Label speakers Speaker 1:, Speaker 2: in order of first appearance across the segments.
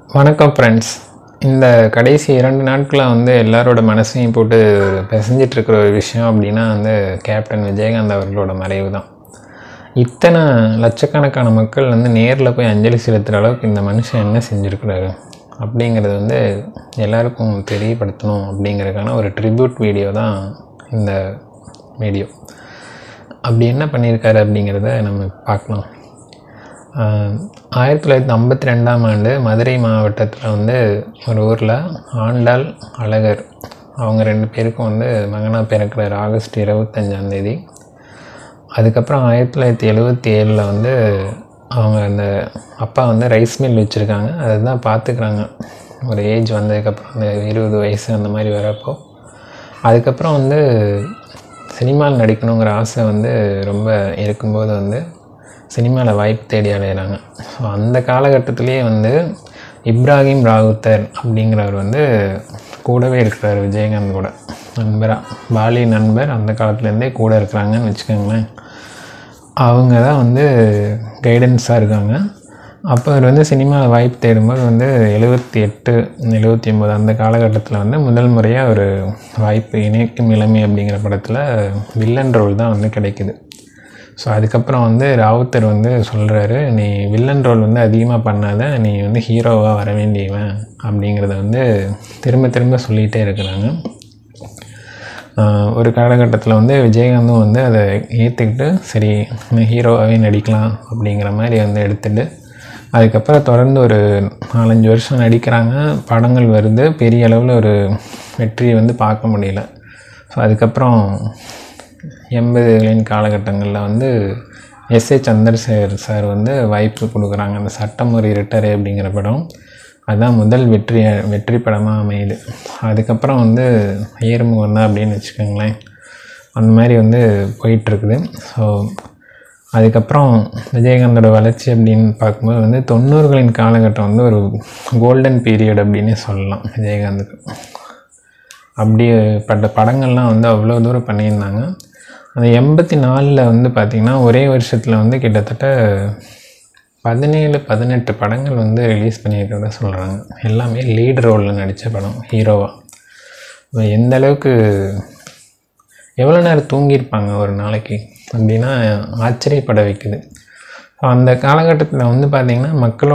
Speaker 1: வணக்கம் ஃப்ரெண்ட்ஸ். இந்த கடைசி 2 நாட்களாக எல்லாரோட மனசையும் போட்டு பிசைஞ்சிட்ருக்கிற ஒரு விஷயம் அப்படின்னா கேப்டன் விஜயகாந்த் அவர்களோட மறைவு தான். இத்தனை லட்சக்கணக்கான மக்கள் நேரில் போய் அஞ்சலி செலுத்துகிற அளவுக்கு இந்த மனுஷன் என்ன செஞ்சுருக்கிறாரு அப்படிங்கிறது எல்லாருக்கும் தெரியப்படுத்தணும் அப்படிங்கிறதுக்கான ஒரு ட்ரிபியூட் வீடியோ தான் இந்த வீடியோ. அப்படி என்ன பண்ணியிருக்காரு அப்படிங்கிறத நம்ம பார்க்கலாம். 1952ஆம் ஆண்டு மதுரை மாவட்டத்தில் ஒரு ஊரில் ஆண்டாள் அழகர் அவங்க 2 பேருக்கும் மகனாக பிறக்கிறார் ஆகஸ்ட் 25ஆம் தேதி. அதுக்கப்புறம் 1977 அவங்க அந்த அப்பா ரைஸ் மில் வச்சுருக்காங்க, அதை தான் பார்த்துக்கிறாங்க. ஒரு ஏஜ் வந்ததுக்கப்புறம் அந்த 20 வயசு அந்த மாதிரி வரப்போ அதுக்கப்புறம் சினிமாவில் நடிக்கணுங்கிற ஆசை ரொம்ப இருக்கும்போது சினிமாவில் வாய்ப்பு தேடி அலையிறாங்க. ஸோ அந்த காலகட்டத்திலேயே இப்ராஹிம் ராவுத்தர் அப்படிங்கிறவர் கூடவே இருக்கிறார் விஜயகாந்த் கூட நண்பராக, பாலி நண்பர். அந்த காலத்துலேருந்தே கூட இருக்கிறாங்கன்னு வச்சுக்கோங்களேன். அவங்க தான் கைடன்ஸாக இருக்காங்க. அப்போ அவர் சினிமாவில் வாய்ப்பு தேடும்போது 78, 79 அந்த காலகட்டத்தில் முதல் முறையாக ஒரு வாய்ப்பு இணைக்கும் இளமை அப்படிங்கிற படத்தில் வில்லன் ரோல் தான் கிடைக்குது. ஸோ அதுக்கப்புறம் ராவுத்தர் சொல்கிறாரு, நீ வில்லன் ரோல் அதிகமாக பண்ணாத, நீ ஹீரோவாக வர வேண்டியவன் அப்படிங்கிறத திரும்ப சொல்லிகிட்டே இருக்கிறாங்க. ஒரு காலகட்டத்தில் விஜயகாந்தும் அதை ஏற்றுக்கிட்டு சரி ஹீரோவாகவே நடிக்கலாம் அப்படிங்கிற மாதிரி எடுத்துகிட்டு அதுக்கப்புறம் தொடர்ந்து ஒரு 4-5 வருஷம் நடிக்கிறாங்க. படங்கள் வருது, பெரிய அளவில் ஒரு வெற்றியை பார்க்க முடியல. ஸோ அதுக்கப்புறம் 80களின் காலகட்டங்களில் எஸ்.ஏ. சந்திரசேகர் சார் வாய்ப்பு கொடுக்குறாங்க. அந்த சட்டம் ஒரு இருட்டரை அப்படிங்கிற படம் அதுதான் முதல் வெற்றி படமாக அமையுது. அதுக்கப்புறம் ஏறுமுகம் தான் அப்படின்னு வச்சுக்கோங்களேன். அந்த மாதிரி போயிட்டுருக்குது. ஸோ அதுக்கப்புறம் விஜயகாந்தோட வளர்ச்சி அப்படின்னு பார்க்கும்போது 90களின் காலகட்டம் ஒரு கோல்டன் பீரியட் அப்படின்னே சொல்லலாம் விஜயகாந்துக்கு. அப்படிப்பட்ட படங்கள்லாம் அவ்வளோ தூரம் பண்ணியிருந்தாங்க. அந்த 84ல் பார்த்திங்கன்னா ஒரே வருஷத்தில் கிட்டத்தட்ட 17-18 படங்கள் ரிலீஸ் பண்ணியிருக்கிறத சொல்கிறாங்க. எல்லாமே லீட் ரோலில் நடித்த படம் ஹீரோவாக. எந்த அளவுக்கு எவ்வளோ நேரம் தூங்கியிருப்பாங்க ஒரு நாளைக்கு அப்படின்னா ஆச்சரியப்பட வைக்குது. அந்த காலகட்டத்தில் பார்த்திங்கன்னா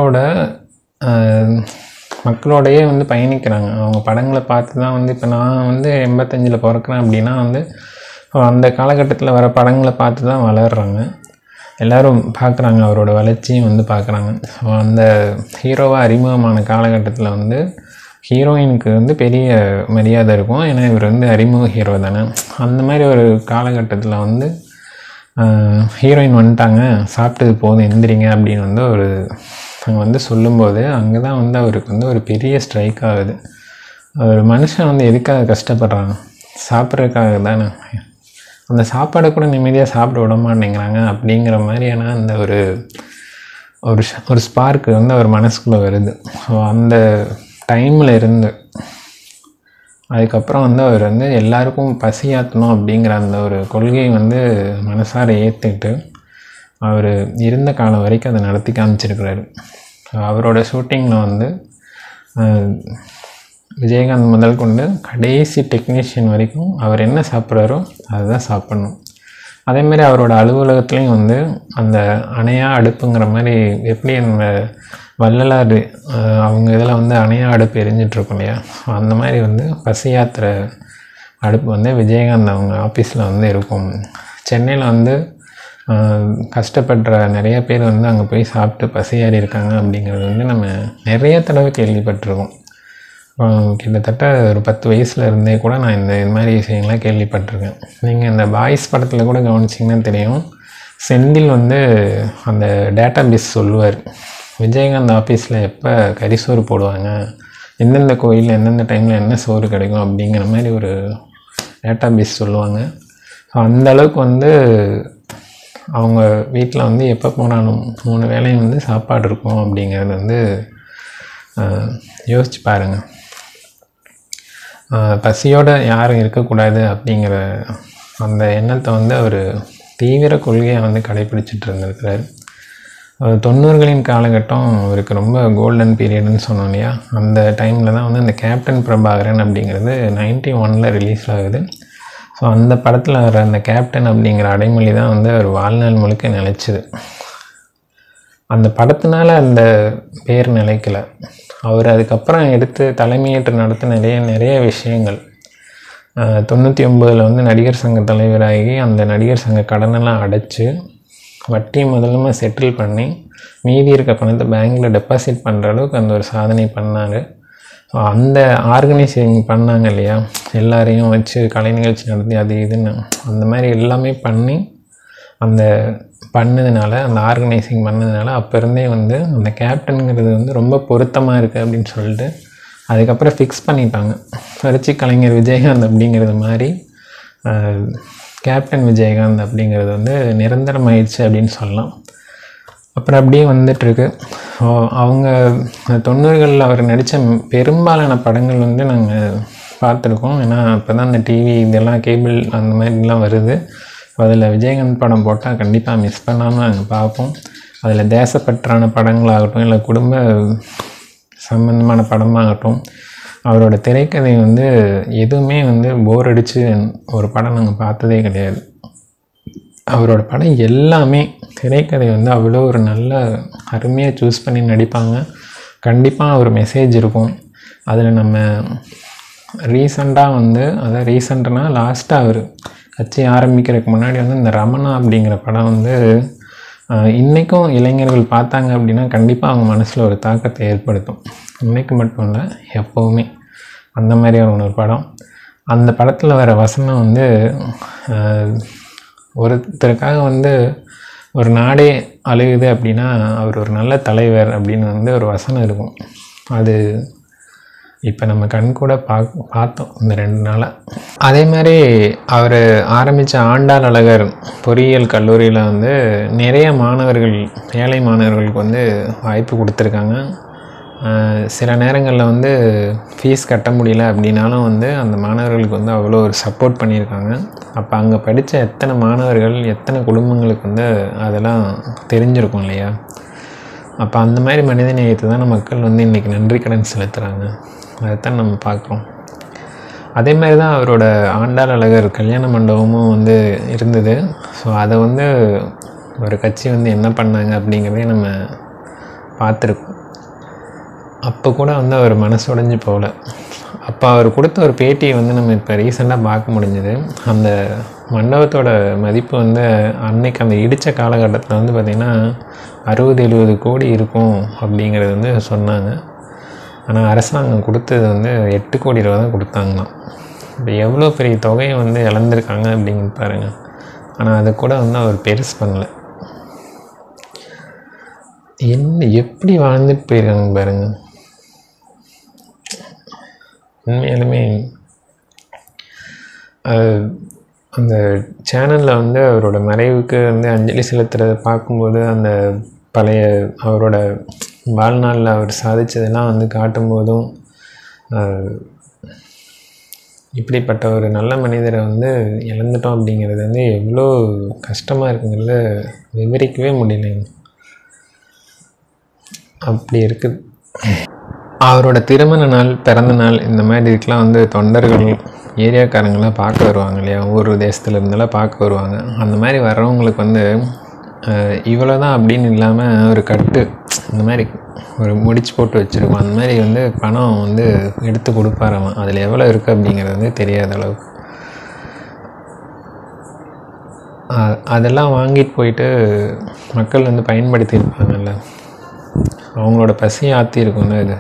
Speaker 1: மக்களோடையே பயணிக்கிறாங்க. அவங்க படங்களை பார்த்து தான் இப்போ நான் 85 பிறக்கிறேன் அப்படின்னா அந்த காலகட்டத்தில் வர படங்களை பார்த்து தான் வளர்கிறாங்க. எல்லோரும் பார்க்குறாங்க, அவரோட வளர்ச்சியும் பார்க்குறாங்க. ஸோ அந்த ஹீரோவாக அறிமுகமான காலகட்டத்தில் ஹீரோயினுக்கு பெரிய மரியாதை இருக்கும். ஏன்னா இவர் அறிமுக ஹீரோ தானே. அந்த மாதிரி ஒரு காலகட்டத்தில் ஹீரோயின் வந்துட்டாங்க, சாப்பிட்டது போதும் எந்திரிங்க அப்படின்னு ஒரு அங்கே சொல்லும்போது அங்கே தான் அவருக்கு ஒரு பெரிய ஸ்ட்ரைக் ஆகுது. ஒரு மனுஷன் எதுக்காக கஷ்டப்படுறாங்க? சாப்பிட்றதுக்காக தானே. அந்த சாப்பாடை கூட நிம்மதியாக சாப்பிட விட மாட்டேங்கிறாங்க அப்படிங்கிற மாதிரியான அந்த ஒரு ஸ்பார்க்கு அவர் மனசுக்குள்ளே வருது. ஸோ அந்த டைமில் இருந்து அதுக்கப்புறம் அவர் எல்லாருக்கும் பசியாற்றணும் அப்படிங்கிற அந்த ஒரு கொள்கையை மனசார ஏற்றுக்கிட்டு அவர் இருந்த காலம் வரைக்கும் அதை நடத்தி காமிச்சிருக்கிறாரு. அவரோட ஷூட்டிங்கில் விஜயகாந்த் முதல் கொண்டு கடைசி டெக்னீஷியன் வரைக்கும் அவர் என்ன சாப்பிட்றாரோ அதுதான் சாப்பிட்ணும். அதேமாதிரி அவரோட அலுவலகத்துலேயும் அந்த அணையா அடுப்புங்கிற மாதிரி எப்படி நம்ம வள்ளலார் அவங்க இதில் அணையா அடுப்பு எரிஞ்சிட்ருக்கோம் இல்லையா, அந்த மாதிரி பசியாத்திர அடுப்பு விஜயகாந்த் அவங்க ஆஃபீஸில் இருக்கும். சென்னையில் கஷ்டப்படுற நிறைய பேர் அங்கே போய் சாப்பிட்டு பசியாறி இருக்காங்க அப்படிங்கிறது நம்ம நிறைய தடவை கேள்விப்பட்டிருக்கோம். கிட்டத்தட்ட ஒரு 10 வயசில் இருந்தே கூட நான் இந்த மாதிரி விஷயங்கள்லாம் கேள்விப்பட்டிருக்கேன். நீங்கள் இந்த பாய்ஸ் படத்தில் கூட கவனிச்சிங்கன்னா தெரியும், செந்தில் அந்த டேட்டா பேஸ் சொல்லுவார், விஜயகாந்த் ஆஃபீஸில் எப்போ கறிசோறு போடுவாங்க, எந்தெந்த கோயிலில் எந்தெந்த டைமில் என்ன சோறு கிடைக்கும் அப்படிங்கிற மாதிரி ஒரு டேட்டா பேஸ் சொல்லுவாங்க. ஸோ அந்தளவுக்கு அவங்க வீட்டில் எப்போ போனாலும் 3 வேளையும் சாப்பாடு இருக்கும் அப்படிங்கிறது யோசிச்சு பாருங்கள். பசியோடு யாரும் இருக்கக்கூடாது அப்படிங்கிற அந்த எண்ணத்தை அவர் தீவிர கொள்கையை கடைப்பிடிச்சிட்டு இருந்திருக்கிறார். 90களின் காலகட்டம் அவருக்கு ரொம்ப கோல்டன் பீரியட்னு சொன்னோம் இல்லையா. அந்த டைமில் தான் வந்து இந்த கேப்டன் பிரபாகரன் அப்படிங்கிறது 91 ரிலீஸ் ஆகுது. ஸோ அந்த படத்தில் வர அந்த கேப்டன் அப்படிங்கிற அடைமொழி தான் வந்து அவர் வாழ்நாள் முழுக்க நிலைச்சிது. அந்த படத்தினால அந்த பேர் நிலைக்கல. அவர் அதுக்கப்புறம் எடுத்து தலைமையேற்று நடத்தின நிறைய விஷயங்கள். 99 வந்து நடிகர் சங்க தலைவராகி அந்த நடிகர் சங்க கடனெல்லாம் அடைச்சி வட்டி முதலுமே செட்டில் பண்ணி மீதி இருக்க பணத்தை பேங்க்கில் டெபாசிட் பண்ணுற அளவுக்கு அந்த ஒரு சாதனை பண்ணார். ஸோ அந்த ஆர்கனைசிங் பண்ணாங்க இல்லையா, எல்லாரையும் வச்சு கலை நிகழ்ச்சி நடத்தி அது இதுன்னு அந்த மாதிரி எல்லாமே பண்ணி அந்த பண்ணதுனால, அந்த ஆர்கனைசிங் பண்ணதுனால அப்போ இருந்தே வந்து அந்த கேப்டனுங்கிறது வந்து ரொம்ப பொருத்தமாக இருக்குது அப்படின்னு சொல்லிட்டு அதுக்கப்புறம் ஃபிக்ஸ் பண்ணிட்டாங்க. புரட்சி கலைஞர் விஜயகாந்த் அப்படிங்கிறது மாதிரி கேப்டன் விஜயகாந்த் அப்படிங்கிறது வந்து நிரந்தரமாயிடுச்சு அப்படின்னு சொல்லலாம். அப்புறம் அப்படியே வந்துட்டுருக்கு. அவங்க 90களில் அவர் நடித்த பெரும்பாலான படங்கள் வந்து நாங்கள் பார்த்துருக்கோம். ஏன்னா அப்போ தான் அந்த டிவி இதெல்லாம் கேபிள் அந்த மாதிரிலாம் வருது. அதில் விஜயகாந்த் படம் போட்டால் கண்டிப்பாக மிஸ் பண்ணாமல் நாங்கள் பார்ப்போம். அதில் தேசப்பற்றான படங்களாகட்டும் இல்லை குடும்ப சம்பந்தமான படமாகட்டும், அவரோட திரைக்கதை வந்து எதுவுமே வந்து போர் அடித்து ஒரு படம் நாங்கள் பார்த்ததே கிடையாது. அவரோட படம் எல்லாமே திரைக்கதை வந்து அவ்வளோ ஒரு நல்ல அருமையாக சூஸ் பண்ணி நடிப்பாங்க. கண்டிப்பாக ஒரு மெசேஜ் இருக்கும் அதில். நம்ம ரீசண்டாக வந்து அதாவது ரீசெண்டானா லாஸ்ட்டாக அவர் கட்சி ஆரம்பிக்கிறதுக்கு முன்னாடி வந்து இந்த ரமணா அப்படிங்கிற படம் வந்து இன்றைக்கும் இளைஞர்கள் பார்த்தாங்க அப்படின்னா கண்டிப்பாக அவங்க மனசில் ஒரு தாக்கத்தை ஏற்படுத்தும். இன்றைக்கு மட்டும் இல்லை, எப்போவுமே அந்த மாதிரியான ஒரு படம். அந்த படத்தில் வர வசனம் வந்து ஒருத்தருக்காக வந்து ஒரு நாடே அழுகுது அப்படின்னா அவர் ஒரு நல்ல தலைவர் அப்படின்னு வந்து ஒரு வசனம் இருக்கும். அது இப்போ நம்ம கண் கூட பார்த்தோம் இந்த 2 நாளாக. அதே மாதிரி அவர் ஆரம்பித்த ஆண்டாள் அழகர் பொறியியல் கல்லூரியில் வந்து நிறைய மாணவர்கள், ஏழை மாணவர்களுக்கு வந்து வாய்ப்பு கொடுத்துருக்காங்க. சில நேரங்களில் வந்து ஃபீஸ் கட்ட முடியல அப்படின்னாலும் வந்து அந்த மாணவர்களுக்கு வந்து அவ்வளோ ஒரு சப்போர்ட் பண்ணியிருக்காங்க. அப்போ அங்கே படித்த எத்தனை மாணவர்கள், எத்தனை குடும்பங்களுக்கு வந்து அதெல்லாம் தெரிஞ்சிருக்கும் இல்லையா. அப்போ அந்த மாதிரி மனிதநேயத்தை தான் மக்கள் வந்து இன்றைக்கி நன்றி கடன் செலுத்துகிறாங்க. அதைத்தான் நம்ம பார்க்குறோம். அதே மாதிரி தான் அவரோட ஆண்டாள் அழகர் கல்யாண மண்டபமும் வந்து இருந்தது. ஸோ அதை வந்து ஒரு கட்சி வந்து என்ன பண்ணாங்க அப்படிங்கிறதே நம்ம பார்த்துருக்கோம். அப்போ கூட வந்து அவர் மனசு உடைஞ்சு போகல. அப்போ அவர் கொடுத்த ஒரு பேட்டியை வந்து நம்ம இப்போ ரீசெண்டாக பார்க்க முடிஞ்சுது. அந்த மண்டபத்தோட மதிப்பு வந்து அன்னைக்கு அந்த இடித்த காலகட்டத்தில் வந்து பார்த்திங்கன்னா 60-70 கோடி இருக்கும் அப்படிங்கிறது வந்து சொன்னாங்க. ஆனால் அரசாங்கம் கொடுத்தது வந்து 8 கோடி ரூபா தான் கொடுத்தாங்களாம். இப்போ எவ்வளோ பெரிய தொகையை வந்து இழந்திருக்காங்க அப்படிங்கிறது பாருங்கள். ஆனால் அதை கூட வந்து அவர் பெருசு பண்ணலை. எப்படி வாழ்ந்துட்டு போயிருக்காங்க பாருங்கள். உண்மையாலுமே அந்த சேனலில் வந்து அவரோட மறைவுக்கு வந்து அஞ்சலி செலுத்துறதை பார்க்கும்போது அந்த பழைய அவரோட வாழ்நாளில் அவர் சாதித்ததெல்லாம் வந்து காட்டும்போதும் இப்படிப்பட்ட ஒரு நல்ல மனிதரை வந்து இழந்துட்டோம் அப்படிங்கிறது வந்து எவ்வளோ கஷ்டமாக இருக்குங்கிறத விவரிக்கவே முடியலைங்க. அப்படி இருக்குது. அவரோட திருமண நாள், பிறந்த நாள் இந்த மாதிரி இதுக்கெலாம் வந்து தொண்டர்கள், ஏரியாக்காரங்களாம் பார்க்க வருவாங்க இல்லையா, ஊர் தேசத்தில் இருந்தெல்லாம் பார்க்க வருவாங்க. அந்த மாதிரி வர்றவங்களுக்கு வந்து இவ்வளோ தான் அப்படின்னு இல்லாமல் ஒரு கட்டு இந்த மாதிரி ஒரு முடிச்சு போட்டு வச்சுருக்கோம். அந்த மாதிரி வந்து பணம் வந்து எடுத்து கொடுப்பாராம். அதில் எவ்வளோ இருக்குது அப்படிங்கிறது வந்து தெரியாத அளவுக்கு. அதெல்லாம் வாங்கிட்டு போயிட்டு மக்கள் வந்து பயன்படுத்தியிருப்பாங்கல்ல, அவங்களோட பசியை ஆற்றிருக்கும்ல இது.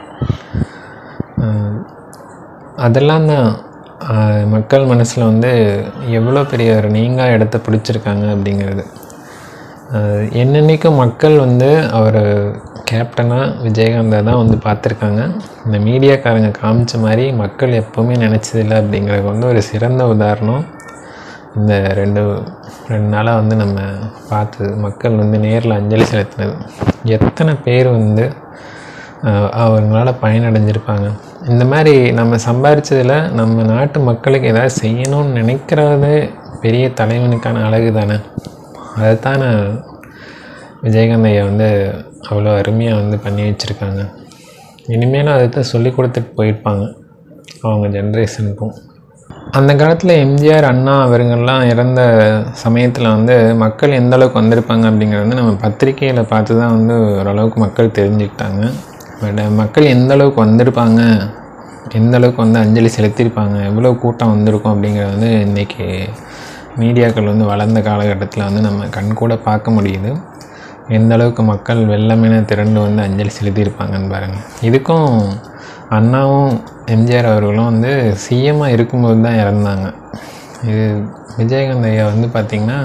Speaker 1: அதெல்லாம் தான் மக்கள் மனசில் வந்து எவ்வளோ பெரிய ஒரு நீங்கா இடத்த பிடிச்சிருக்காங்க அப்படிங்கிறது. என்னென்னைக்கும் மக்கள் வந்து அவர் கேப்டனாக விஜயகாந்தை தான் வந்து பார்த்துருக்காங்க. இந்த மீடியாக்காரங்க காமிச்ச மாதிரி மக்கள் எப்போவுமே நினச்சதில்லை அப்படிங்கிறது வந்து ஒரு சிறந்த உதாரணம். இந்த ரெண்டு நாளாக வந்து நம்ம பார்த்தது, மக்கள் வந்து நேரில் அஞ்சலி செலுத்தினது. எத்தனை பேர் வந்து அவங்களால பயனடைஞ்சிருப்பாங்க. இந்த மாதிரி நம்ம சம்பாதிச்சதில் நம்ம நாட்டு மக்களுக்கு ஏதாவது செய்யணும்னு நினைக்கிறது பெரிய தலைவனுக்கான அழகு தானே. அதைத்தான் விஜயகாந்த் ஐயா வந்து அவ்வளோ அருமையாக வந்து பண்ணி வச்சுருக்காங்க. இனிமேலும் அதை தான் சொல்லி கொடுத்துட்டு போயிருப்பாங்க அவங்க ஜென்ரேஷனுக்கும். அந்த காலத்தில் எம்ஜிஆர், அண்ணா அவர்கள்லாம் இறந்த சமயத்தில் வந்து மக்கள் எந்த அளவுக்கு வந்திருப்பாங்க அப்படிங்கிறது வந்து நம்ம பத்திரிக்கையில் பார்த்து தான் வந்து ஓரளவுக்கு மக்கள் தெரிஞ்சுக்கிட்டாங்க. பட் மக்கள் எந்த அளவுக்கு வந்திருப்பாங்க, எந்த அளவுக்கு வந்து அஞ்சலி செலுத்தியிருப்பாங்க, எவ்வளோ கூட்டம் வந்திருக்கும் அப்படிங்கிறது வந்து இன்றைக்கி மீடியாக்கள் வந்து வளர்ந்த காலகட்டத்தில் வந்து நம்ம கண்கூட பார்க்க முடியுது. எந்த அளவுக்கு மக்கள் வெள்ளமென திரண்டு வந்து அஞ்சலி செலுத்தியிருப்பாங்கன்னு பாருங்கள். இதுக்கும் அண்ணாவும் எம்ஜிஆர் அவர்களும் வந்து சிஎம்மாக இருக்கும்போது தான் இறந்தாங்க. இது விஜயகாந்த் ஐயா வந்து பார்த்திங்கன்னா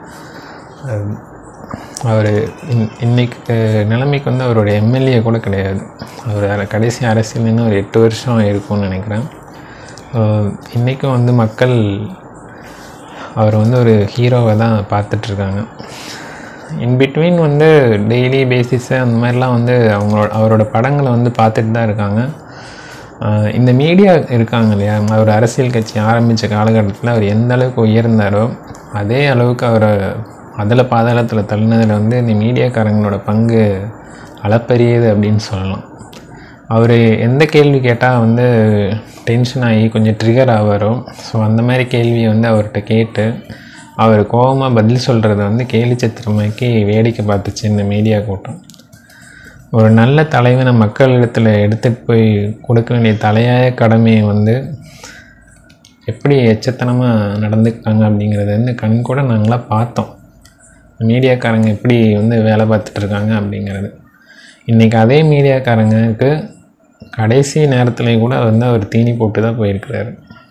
Speaker 1: அவர் இன்றைக்கு நிலைமைக்கு வந்து அவருடைய எம்எல்ஏ கூட கிடையாது. அவர் கடைசி அரசியல் இன்னும் ஒரு 8 வருஷம் இருக்கும்னு நினைக்கிறேன். இன்றைக்கும் வந்து மக்கள் அவர் வந்து ஒரு ஹீரோவை தான் பார்த்துட்ருக்காங்க. இன்பிட்வீன் வந்து டெய்லி பேசிஸு அந்த மாதிரிலாம் வந்து அவரோட படங்களை வந்து பார்த்துட்டு தான் இருக்காங்க. இந்த மீடியா இருக்காங்க இல்லையா, அவர் அரசியல் கட்சி ஆரம்பித்த காலகட்டத்தில் அவர் எந்த அளவுக்கு உயர்ந்தாரோ அதே அளவுக்கு அவரை அதில் பாதாளத்தில் தள்ளினதில் வந்து இந்த மீடியாக்காரங்களோட பங்கு அளப்பரியது அப்படின்னு சொல்லலாம். அவர் எந்த கேள்வி கேட்டால் வந்து டென்ஷன் ஆகி கொஞ்சம் ட்ரிகர் ஆவாரோ, ஸோ அந்த மாதிரி கேள்வியை வந்து அவர்கிட்ட கேட்டு அவர் கோபமாக பதில் சொல்கிறத வந்து கேலி சித்திரமாக்கி வேடிக்கை பார்த்துச்சு இந்த மீடியா கூட்டம். ஒரு நல்ல தலைவனை மக்களிடத்தில் எடுத்துகிட்டு போய் கொடுக்க வேண்டிய தலையாய கடமையை வந்து எப்படி எச்சத்தனமாக நடந்துக்கிட்டாங்க அப்படிங்கிறத வந்து கண் கூட நாங்களாம் பார்த்தோம். மீடியாக்காரங்க எப்படி வந்து வேலை பார்த்துட்ருக்காங்க அப்படிங்கிறது. இன்றைக்கி அதே மீடியாக்காரங்களுக்கு கடைசி நேரத்துலேயும் கூட வந்து அவர் தீனி போட்டு தான் போயிருக்கிறாரு.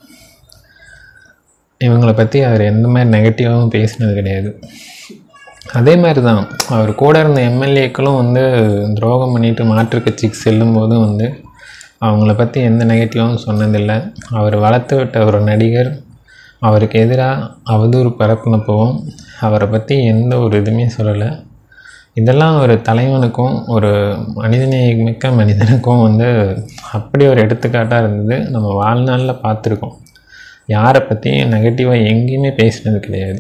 Speaker 1: இவங்களை பற்றி அவர் எந்த மாதிரி நெகட்டிவாகவும் பேசினது கிடையாது. அதே மாதிரி தான் அவர் கூட இருந்த எம்எல்ஏக்களும் வந்து துரோகம் பண்ணிட்டு மாற்றுக் கட்சிக்கு செல்லும்போதும் வந்து அவங்கள பற்றி எந்த நெகட்டிவாகவும் சொன்னதில்லை. அவர் வளர்த்து விட்ட ஒரு நடிகர் அவருக்கு எதிராக அவதூறு பரப்புனப்பவும் அவரை பற்றி எந்த ஒரு இதுவுமே சொல்லலை. இதெல்லாம் ஒரு தலைவனுக்கும் ஒரு மனிதநேயமிக்க மனிதனுக்கும் வந்து அப்படி ஒரு எடுத்துக்காட்டாக இருந்தது. நம்ம வாழ்நாளில் பார்த்துருக்கோம். யாரை பற்றியும் நெகட்டிவாக எங்கேயுமே பேசினது கிடையாது.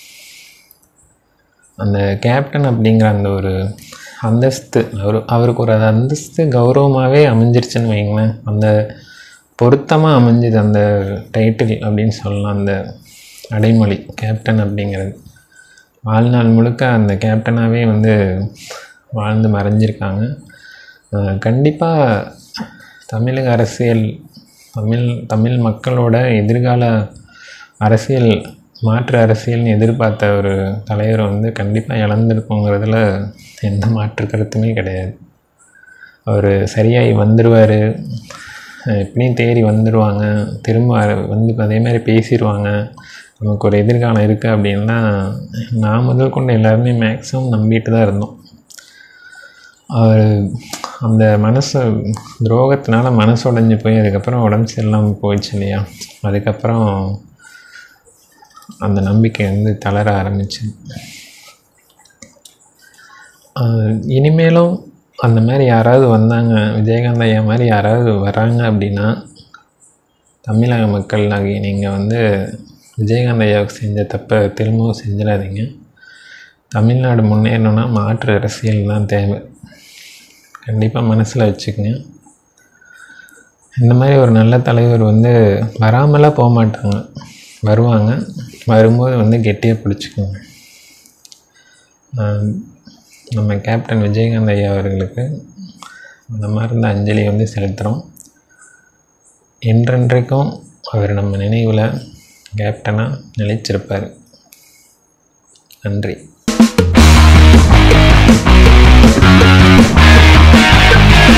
Speaker 1: அந்த கேப்டன் அப்படிங்கிற அந்த ஒரு அந்தஸ்து அவருக்கு ஒரு அந்தஸ்து கௌரவமாகவே அமைஞ்சிருச்சுன்னு வைங்களேன். அந்த பொருத்தமாக அமைஞ்சுது அந்த டைட்டில் அப்படின்னு சொல்லலாம். அந்த அடைமொழி கேப்டன் அப்படிங்கிறது வாழ்நாள் முழுக்க அந்த கேப்டனாகவே வந்து வாழ்ந்து மறைஞ்சிருக்காங்க. கண்டிப்பாக தமிழக அரசியல், தமிழ் மக்களோட எதிர்கால அரசியல், மாற்று அரசியல்னு எதிர்பார்த்த ஒரு தலைவர் வந்து கண்டிப்பாக இழந்திருக்குங்கிறதுல எந்த மாற்று கருத்துமே கிடையாது. அவர் சரியாகி வந்துடுவார், எப்படியும் தேறி வந்துடுவாங்க, திரும்ப வந்து அதே மாதிரி பேசிடுவாங்க, நமக்கு ஒரு எதிர்காலம் இருக்குது அப்படின்னா நான் முதல் கொண்டு எல்லாருமே மேக்ஸிமம் நம்பிட்டு தான் இருந்தோம். அவர் அந்த மனசு துரோகத்தினால மனசு உடைஞ்சி போய் அதுக்கப்புறம் உடம்பு சரியில்லாமல் போயிடுச்சு இல்லையா, அதுக்கப்புறம் அந்த நம்பிக்கை வந்து தளர ஆரம்பிச்சு. இனிமேலும் அந்த மாதிரி யாராவது வந்தாங்க, விஜயகாந்த் ஐயா மாதிரி யாராவது வராங்க அப்படின்னா தமிழக மக்களாகி நீங்கள் வந்து விஜயகாந்த் ஐயாவுக்கு செஞ்ச தப்பை திரும்பவும் செஞ்சிடாதீங்க. தமிழ்நாடு முன்னேறணுன்னா மாற்று அரசியல் தான் தேவை. கண்டிப்பாக மனசில் வச்சுக்கோங்க. இந்த மாதிரி ஒரு நல்ல தலைவர் வந்து வராமலாம் போக மாட்டாங்க, வருவாங்க. வரும்போது வந்து கெட்டியாக பிடிச்சிக்கோங்க. நம்ம கேப்டன் விஜயகாந்த் ஐயா அவர்களுக்கு அந்த மாதிரி இருந்த அஞ்சலி வந்து செலுத்துகிறோம். என்றென்றைக்கும் அவர் நம்ம நினைவில் கேப்டனாக நிலைச்சிருப்பார். நன்றி.